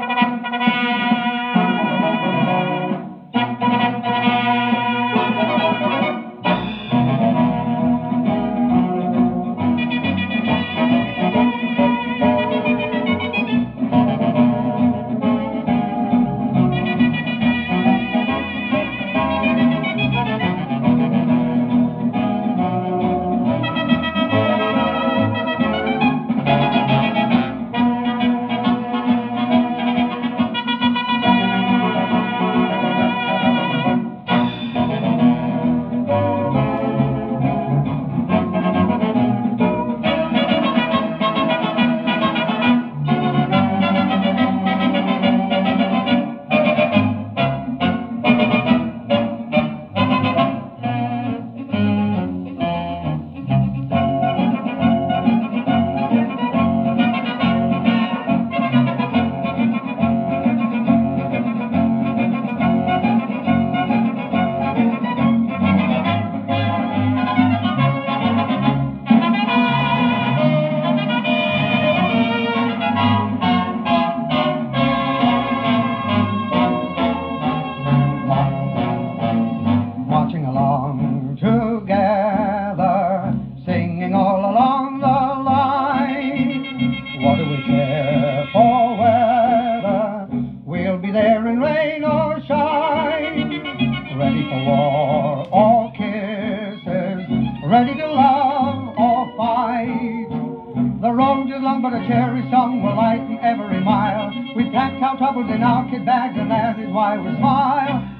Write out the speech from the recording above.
ready to love or fight. The road is long, but a cherry song will lighten every mile. We packed our troubles in our kit bags, and that is why we smile.